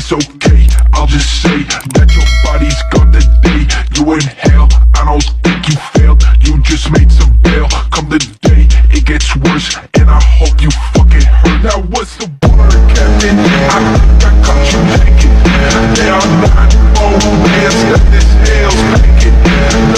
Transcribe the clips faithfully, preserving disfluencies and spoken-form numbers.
it's okay. I'll just say that your body's gone today. You inhale, I don't think you failed. You just made some bail. Come the day, it gets worse, and I hope you fucking hurt. Now what's the word, Captain? I think I caught you naked. There are not more ways that this hell's making.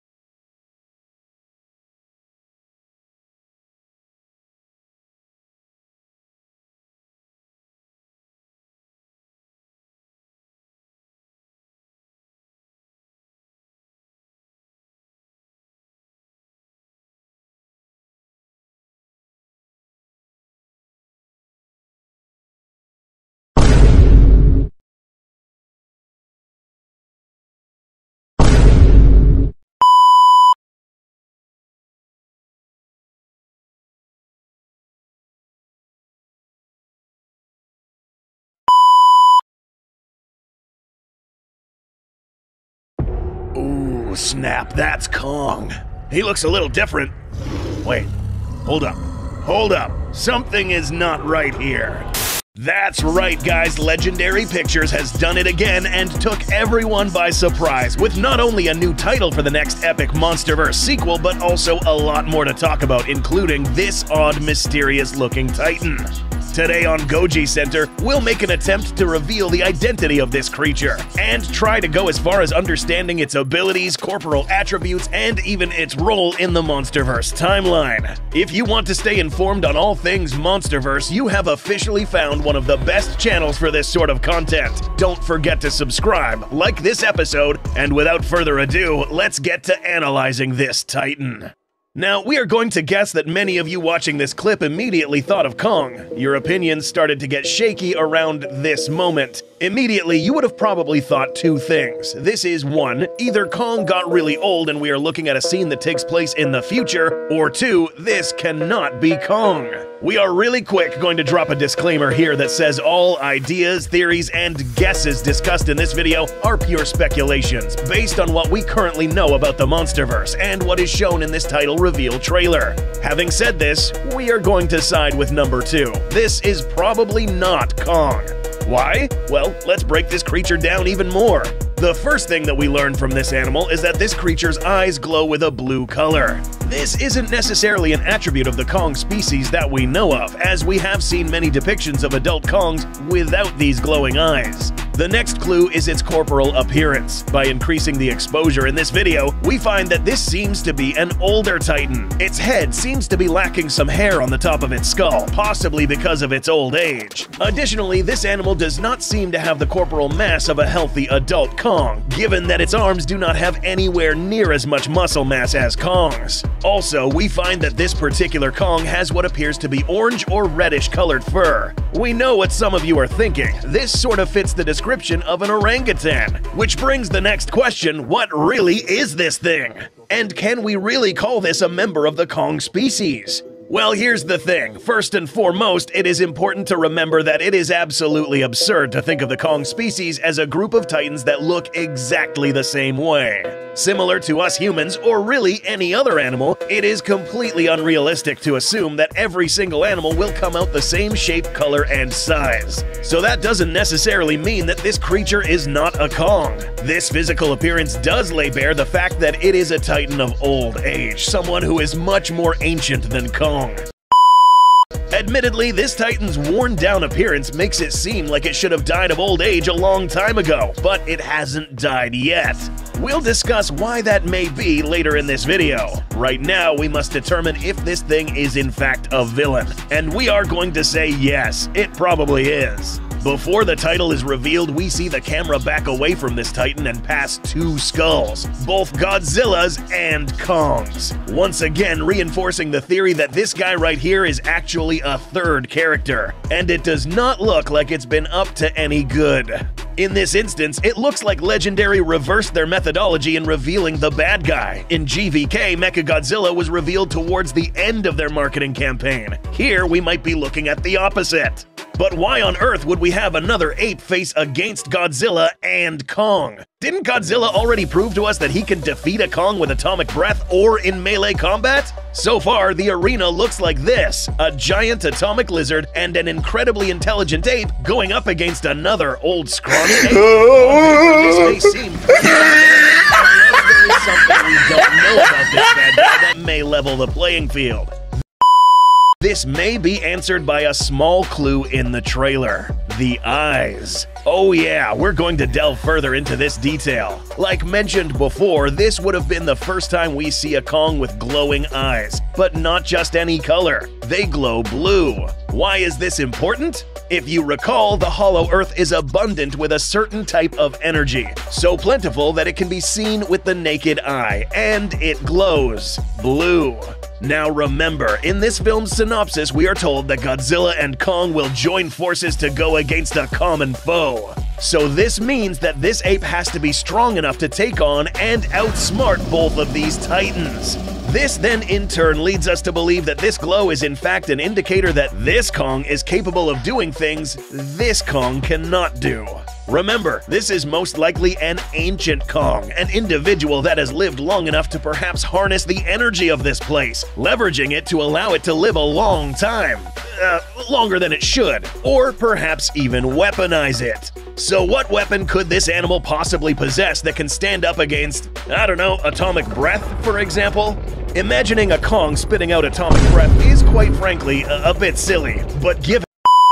Ooh, snap, that's Kong. He looks a little different. Wait, hold up, hold up. Something is not right here. That's right, guys, Legendary Pictures has done it again and took everyone by surprise with not only a new title for the next epic MonsterVerse sequel, but also a lot more to talk about, including this odd, mysterious-looking Titan. Today on Goji Center, we'll make an attempt to reveal the identity of this creature, and try to go as far as understanding its abilities, corporal attributes, and even its role in the MonsterVerse timeline. If you want to stay informed on all things MonsterVerse, you have officially found one of the best channels for this sort of content. Don't forget to subscribe, like this episode, and without further ado, let's get to analyzing this Titan. Now, we are going to guess that many of you watching this clip immediately thought of Kong. Your opinions started to get shaky around this moment. Immediately, you would have probably thought two things. This is one, either Kong got really old and we are looking at a scene that takes place in the future, or two, this cannot be Kong. We are really quick going to drop a disclaimer here that says all ideas, theories, and guesses discussed in this video are pure speculations, based on what we currently know about the MonsterVerse and what is shown in this title reveal trailer. Having said this, we are going to side with number two. This is probably not Kong. Why? Well, let's break this creature down even more. The first thing that we learn from this animal is that this creature's eyes glow with a blue color. This isn't necessarily an attribute of the Kong species that we know of, as we have seen many depictions of adult Kongs without these glowing eyes. The next clue is its corporal appearance. By increasing the exposure in this video, we find that this seems to be an older Titan. Its head seems to be lacking some hair on the top of its skull, possibly because of its old age. Additionally, this animal does not seem to have the corporal mass of a healthy adult Kong, given that its arms do not have anywhere near as much muscle mass as Kong's. Also, we find that this particular Kong has what appears to be orange or reddish colored fur. We know what some of you are thinking. This sort of fits the description of an orangutan. Which brings the next question, what really is this thing? And can we really call this a member of the Kong species? Well, here's the thing. First and foremost, it is important to remember that it is absolutely absurd to think of the Kong species as a group of titans that look exactly the same way. Similar to us humans, or really any other animal, it is completely unrealistic to assume that every single animal will come out the same shape, color, and size. So that doesn't necessarily mean that this creature is not a Kong. This physical appearance does lay bare the fact that it is a titan of old age, someone who is much more ancient than Kong. Admittedly, this Titan's worn-down appearance makes it seem like it should have died of old age a long time ago, but it hasn't died yet. We'll discuss why that may be later in this video. Right now, we must determine if this thing is in fact a villain, and we are going to say yes, it probably is. Before the title is revealed, we see the camera back away from this Titan and past two skulls, both Godzilla's and Kong's. Once again, reinforcing the theory that this guy right here is actually a third character, and it does not look like it's been up to any good. In this instance, it looks like Legendary reversed their methodology in revealing the bad guy. In G V K, Mechagodzilla was revealed towards the end of their marketing campaign. Here, we might be looking at the opposite. But why on earth would we have another ape face against Godzilla and Kong? Didn't Godzilla already prove to us that he can defeat a Kong with atomic breath or in melee combat? So far, the arena looks like this: a giant atomic lizard and an incredibly intelligent ape going up against another old scrawny ape. This may seem unless there is something we don't know about this bad guy that may level the playing field. This may be answered by a small clue in the trailer: the eyes. Oh yeah, we're going to delve further into this detail. Like mentioned before, this would have been the first time we see a Kong with glowing eyes, but not just any color. They glow blue. Why is this important? If you recall, the Hollow Earth is abundant with a certain type of energy, so plentiful that it can be seen with the naked eye, and it glows blue. Now remember, in this film's synopsis, we are told that Godzilla and Kong will join forces to go against a common foe. So this means that this ape has to be strong enough to take on and outsmart both of these titans. This then in turn leads us to believe that this glow is in fact an indicator that this Kong is capable of doing things this Kong cannot do. Remember, this is most likely an ancient Kong, an individual that has lived long enough to perhaps harness the energy of this place, leveraging it to allow it to live a long time. Uh, longer than it should, or perhaps even weaponize it. So what weapon could this animal possibly possess that can stand up against, I don't know, atomic breath, for example? Imagining a Kong spitting out atomic breath is quite frankly a, a bit silly, but given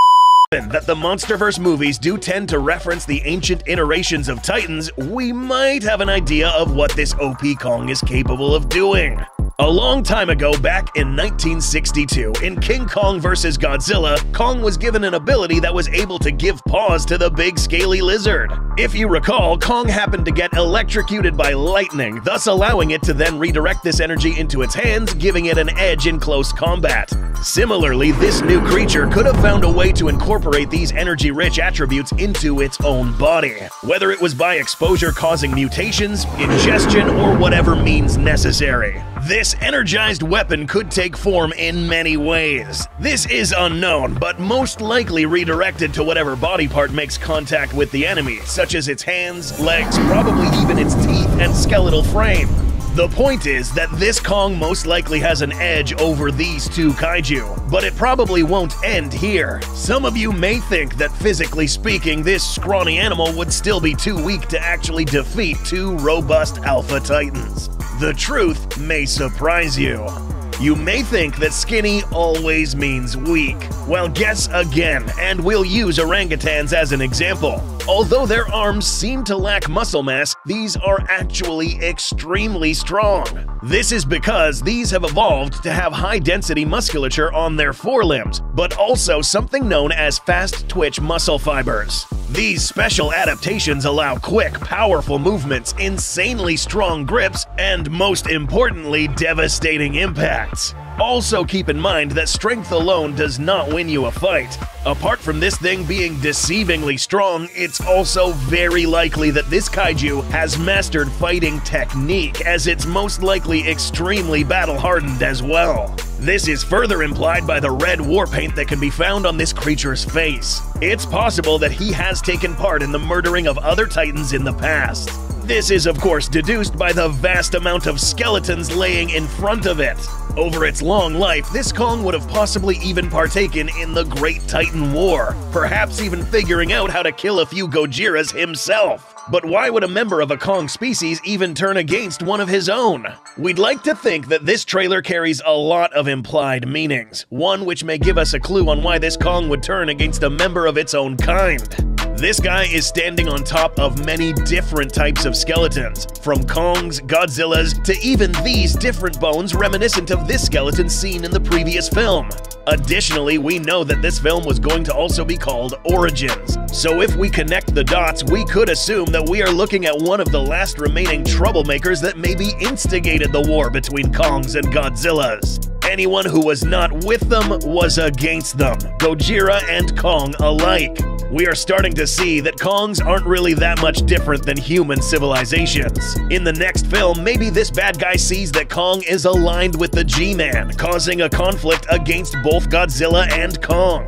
that the MonsterVerse movies do tend to reference the ancient iterations of Titans, we might have an idea of what this O P Kong is capable of doing. A long time ago, back in nineteen sixty-two, in King Kong versus Godzilla, Kong was given an ability that was able to give pause to the big scaly lizard. If you recall, Kong happened to get electrocuted by lightning, thus allowing it to then redirect this energy into its hands, giving it an edge in close combat. Similarly, this new creature could have found a way to incorporate these energy-rich attributes into its own body, whether it was by exposure causing mutations, ingestion, or whatever means necessary. This energized weapon could take form in many ways. This is unknown, but most likely redirected to whatever body part makes contact with the enemy, such as its hands, legs, probably even its teeth and skeletal frame. The point is that this Kong most likely has an edge over these two kaiju, but it probably won't end here. Some of you may think that physically speaking, this scrawny animal would still be too weak to actually defeat two robust Alpha Titans. The truth may surprise you. You may think that skinny always means weak. Well, guess again, and we'll use orangutans as an example. Although their arms seem to lack muscle mass, these are actually extremely strong. This is because these have evolved to have high-density musculature on their forelimbs, but also something known as fast-twitch muscle fibers. These special adaptations allow quick, powerful movements, insanely strong grips, and most importantly, devastating impacts. Also keep in mind that strength alone does not win you a fight. Apart from this thing being deceivingly strong, it's also very likely that this kaiju has mastered fighting technique, as it's most likely extremely battle-hardened as well. This is further implied by the red war paint that can be found on this creature's face. It's possible that he has taken part in the murdering of other Titans in the past. This is of course deduced by the vast amount of skeletons laying in front of it. Over its long life, this Kong would have possibly even partaken in the Great Titan War, perhaps even figuring out how to kill a few Gojiras himself. But why would a member of a Kong species even turn against one of his own? We'd like to think that this trailer carries a lot of implied meanings, one which may give us a clue on why this Kong would turn against a member of its own kind. This guy is standing on top of many different types of skeletons, from Kongs, Godzillas, to even these different bones reminiscent of this skeleton seen in the previous film. Additionally, we know that this film was going to also be called Origins, so if we connect the dots, we could assume that we are looking at one of the last remaining troublemakers that maybe instigated the war between Kongs and Godzillas. Anyone who was not with them was against them, Gojira and Kong alike. We are starting to see that Kongs aren't really that much different than human civilizations. In the next film, maybe this bad guy sees that Kong is aligned with the G-Man, causing a conflict against both Godzilla and Kong.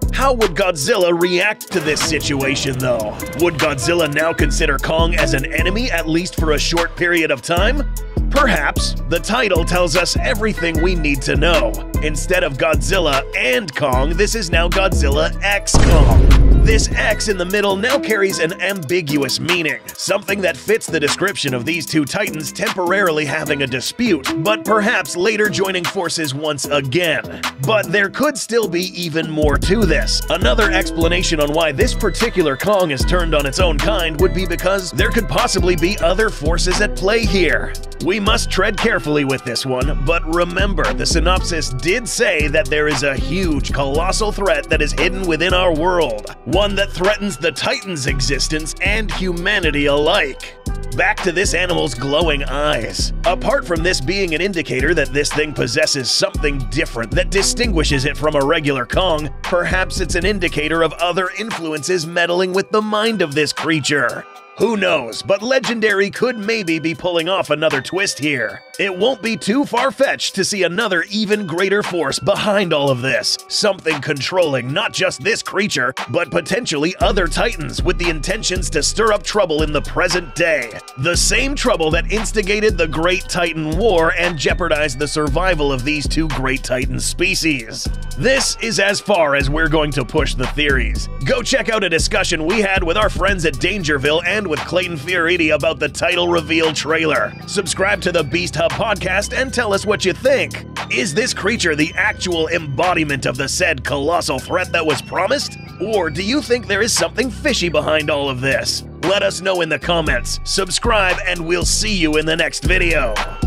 How would Godzilla react to this situation, though? Would Godzilla now consider Kong as an enemy, at least for a short period of time? Perhaps. The title tells us everything we need to know. Instead of Godzilla and Kong, this is now Godzilla X Kong. This X in the middle now carries an ambiguous meaning, something that fits the description of these two titans temporarily having a dispute, but perhaps later joining forces once again. But there could still be even more to this. Another explanation on why this particular Kong is turned on its own kind would be because there could possibly be other forces at play here. We must tread carefully with this one, but remember, the synopsis did say that there is a huge, colossal threat that is hidden within our world, one that threatens the Titans' existence and humanity alike. Back to this animal's glowing eyes. Apart from this being an indicator that this thing possesses something different that distinguishes it from a regular Kong, perhaps it's an indicator of other influences meddling with the mind of this creature. Who knows, but Legendary could maybe be pulling off another twist here. It won't be too far-fetched to see another even greater force behind all of this. Something controlling not just this creature, but potentially other titans with the intentions to stir up trouble in the present day. The same trouble that instigated the Great Titan War and jeopardized the survival of these two Great Titan species. This is as far as we're going to push the theories. Go check out a discussion we had with our friends at Dangerville and with Clayton Fioriti about the title reveal trailer. Subscribe to the Beast Hub podcast and tell us what you think. Is this creature the actual embodiment of the said colossal threat that was promised? Or do you think there is something fishy behind all of this? Let us know in the comments. Subscribe and we'll see you in the next video.